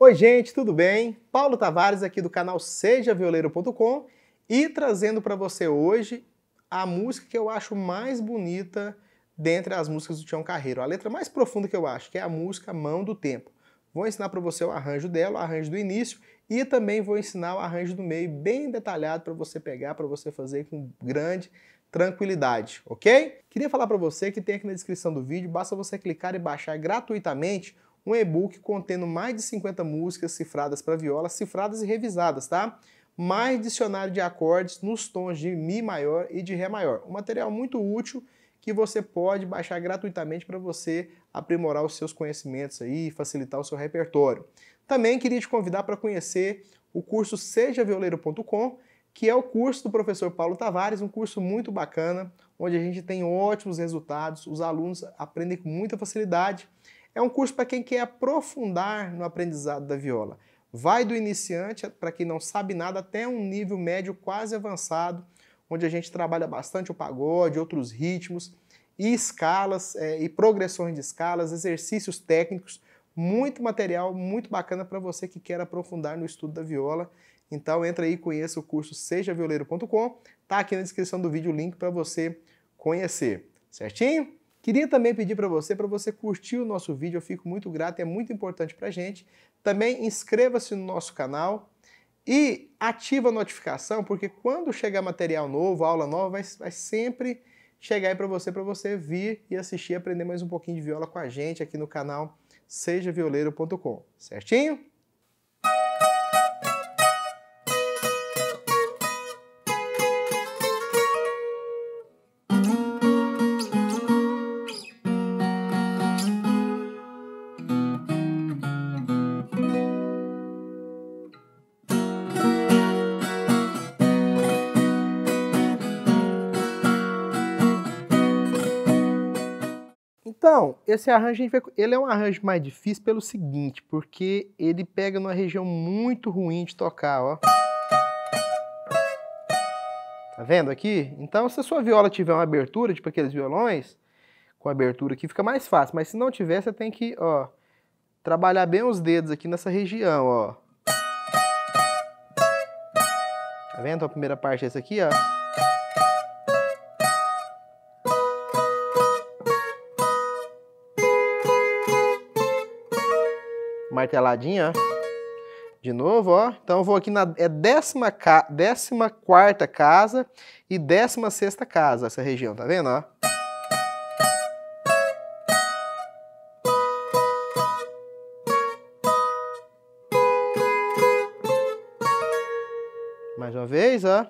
Oi gente, tudo bem? Paulo Tavares aqui do canal sejavioleiro.com e trazendo para você hoje a música que eu acho mais bonita dentre as músicas do Tião Carreiro. A letra mais profunda que eu acho, que é a música Mão do Tempo. Vou ensinar para você o arranjo dela, o arranjo do início e também vou ensinar o arranjo do meio bem detalhado para você pegar, para você fazer com grande tranquilidade, ok? Queria falar para você que tem aqui na descrição do vídeo, basta você clicar e baixar gratuitamente um e-book contendo mais de 50 músicas cifradas para viola, cifradas e revisadas, tá? Mais dicionário de acordes nos tons de Mi maior e de Ré maior. Um material muito útil que você pode baixar gratuitamente para você aprimorar os seus conhecimentos aí e facilitar o seu repertório. Também queria te convidar para conhecer o curso sejavioleiro.com, que é o curso do professor Paulo Tavares, um curso muito bacana, onde a gente tem ótimos resultados, os alunos aprendem com muita facilidade. É um curso para quem quer aprofundar no aprendizado da viola. Vai do iniciante, para quem não sabe nada, até um nível médio quase avançado, onde a gente trabalha bastante o pagode, outros ritmos, e escalas, e progressões de escalas, exercícios técnicos, muito material, muito bacana para você que quer aprofundar no estudo da viola. Então entra aí e conheça o curso sejavioleiro.com, tá aqui na descrição do vídeo o link para você conhecer, certinho? Queria também pedir para você curtir o nosso vídeo, eu fico muito grato, é muito importante para a gente. Também inscreva-se no nosso canal e ativa a notificação, porque quando chegar material novo, aula nova, vai sempre chegar aí para você vir e assistir e aprender mais um pouquinho de viola com a gente aqui no canal sejavioleiro.com, certinho? Então, esse arranjo, ele é um arranjo mais difícil pelo seguinte, porque ele pega numa região muito ruim de tocar, ó. Tá vendo aqui? Então, se a sua viola tiver uma abertura, tipo aqueles violões, com abertura aqui, fica mais fácil. Mas se não tiver, você tem que, ó, trabalhar bem os dedos aqui nessa região, ó. Tá vendo? Então, a primeira parte é essa aqui, ó. Marteladinha, ó. De novo, ó. Então eu vou aqui na 14ª casa e 16ª casa, essa região, tá vendo, ó? Mais uma vez, ó.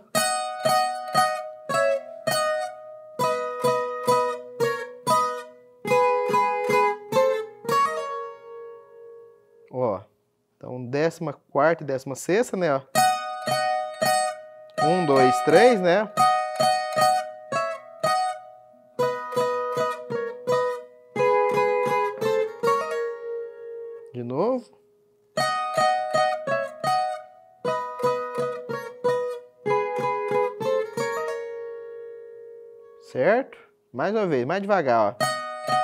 Ó. Então, 14ª e 16ª, né, ó. 1, 2, 3, né? De novo. Certo? Mais uma vez, mais devagar, ó.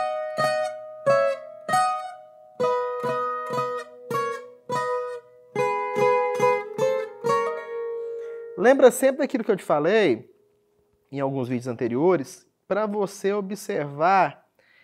Lembra sempre daquilo que eu te falei em alguns vídeos anteriores, para você observar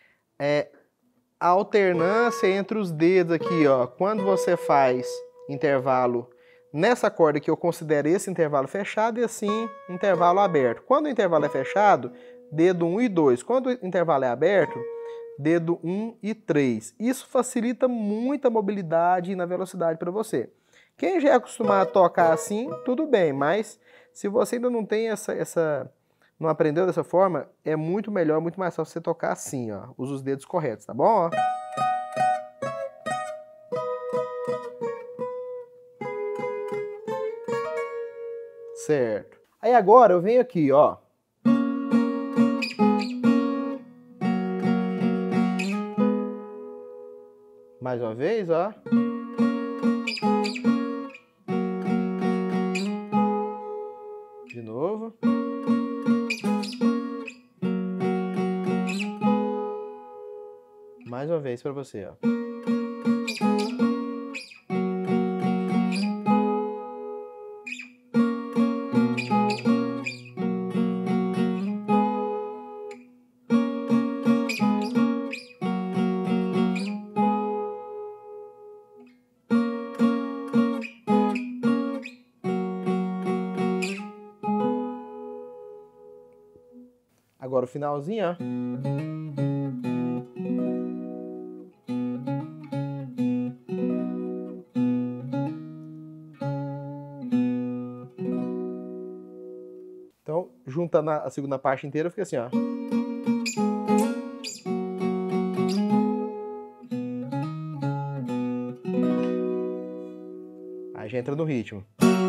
a alternância entre os dedos aqui, ó. Quando você faz intervalo nessa corda que eu considero esse intervalo fechado e assim intervalo aberto. Quando o intervalo é fechado, dedo 1 e 2. Quando o intervalo é aberto, dedo 1 e 3. Isso facilita muito a mobilidade e na velocidade para você. Quem já é acostumado a tocar assim, tudo bem, mas se você ainda não tem não aprendeu dessa forma, é muito melhor, muito mais fácil você tocar assim, ó. Usa os dedos corretos, tá bom? Ó. Certo. Aí agora eu venho aqui, ó. Mais uma vez, ó. De novo. Mais uma vez para você, ó. Agora o finalzinho, ó. Então, juntando a segunda parte inteira, fica assim, ó. Aí já entra no ritmo.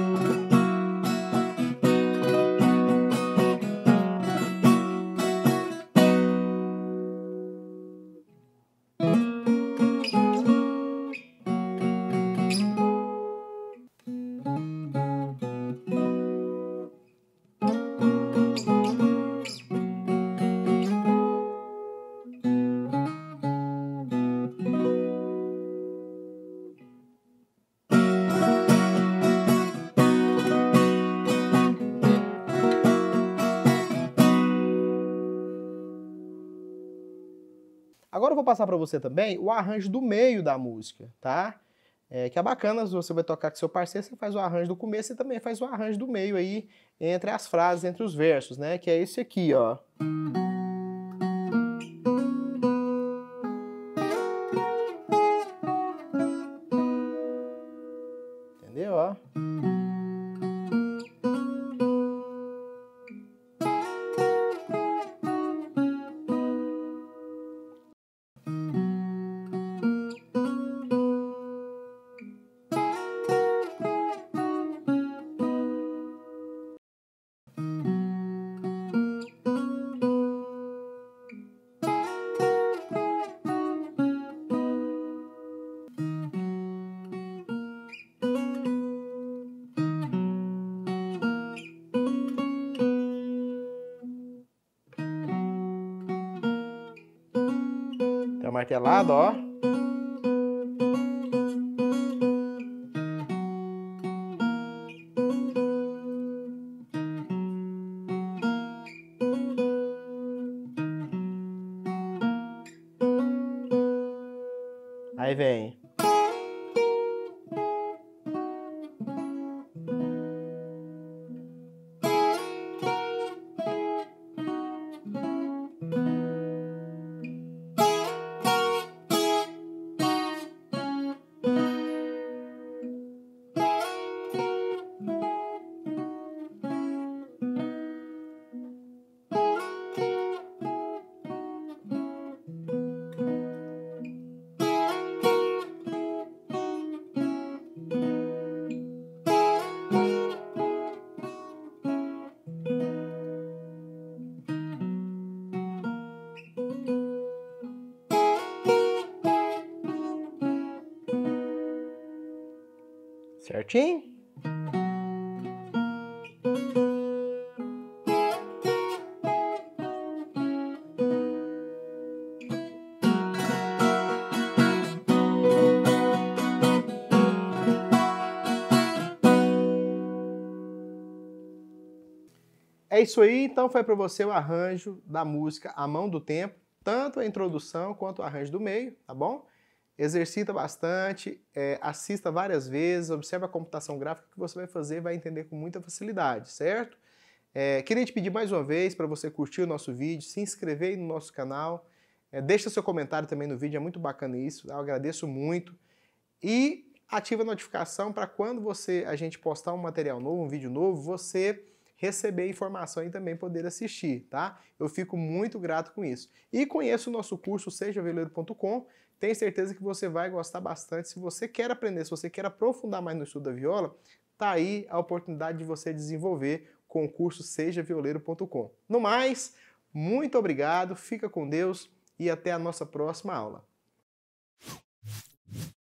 Agora eu vou passar para você também o arranjo do meio da música, tá? Que é bacana, se você vai tocar com seu parceiro, você faz o arranjo do começo e também faz o arranjo do meio aí, entre as frases, entre os versos, né? Que é esse aqui, ó. Entendeu, ó? Tem uma martelada, ó. Aí vem. Certinho? É isso aí, então foi para você o arranjo da música A Mão do Tempo, tanto a introdução quanto o arranjo do meio, tá bom? Exercita bastante, assista várias vezes, observe a computação gráfica que você vai fazer e vai entender com muita facilidade, certo? Queria te pedir mais uma vez para você curtir o nosso vídeo, se inscrever aí no nosso canal, deixa seu comentário também no vídeo, é muito bacana isso, eu agradeço muito. E ativa a notificação para quando a gente postar um material novo, um vídeo novo, você receber informação e também poder assistir, tá? Eu fico muito grato com isso. E conheça o nosso curso sejavioleiro.com, tenho certeza que você vai gostar bastante. Se você quer aprender, se você quer aprofundar mais no estudo da viola, tá aí a oportunidade de você desenvolver com o curso sejavioleiro.com. No mais, muito obrigado, fica com Deus e até a nossa próxima aula.